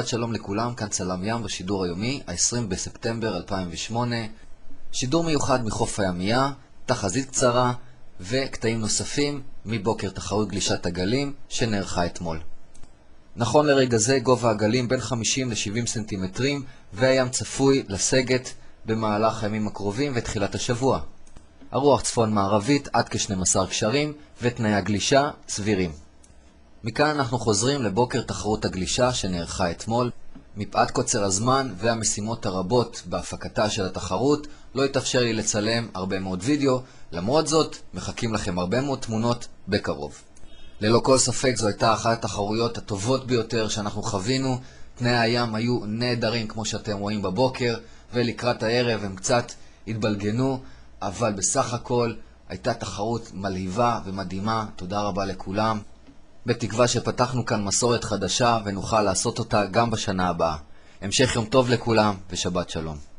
שבת שלום לכולם, כאן צלם ים בשידור היומי, ה-20 בספטמבר 2008. שידור מיוחד מחוף הימייה, תחזית קצרה וקטעים נוספים מבוקר תחרות גלישת הגלים שנערכה אתמול. נכון לרגע זה גובה הגלים בין 50 ל-70 סנטימטרים והים צפוי לסגת במהלך הימים הקרובים ותחילת השבוע. הרוח צפון מערבית עד כ-12 קשרים ותנאי הגלישה סבירים. מכאן אנחנו חוזרים לבוקר תחרות הגלישה שנערכה אתמול. מפאת קוצר הזמן והמשימות הרבות בהפקתה של התחרות לא יתאפשר לי לצלם הרבה מאוד וידאו, למרות זאת מחכים לכם הרבה מאוד תמונות בקרוב. ללא כל ספק זו הייתה אחת התחרויות הטובות ביותר שאנחנו חווינו. תנאי הים היו נהדרים כמו שאתם רואים בבוקר, ולקראת הערב הם קצת התבלגנו, אבל בסך הכל הייתה תחרות מלהיבה ומדהימה. תודה רבה לכולם. בתקווה שפתחנו כאן מסורת חדשה ונוכל לעשות אותה גם בשנה הבאה. המשך יום טוב לכולם ושבת שלום.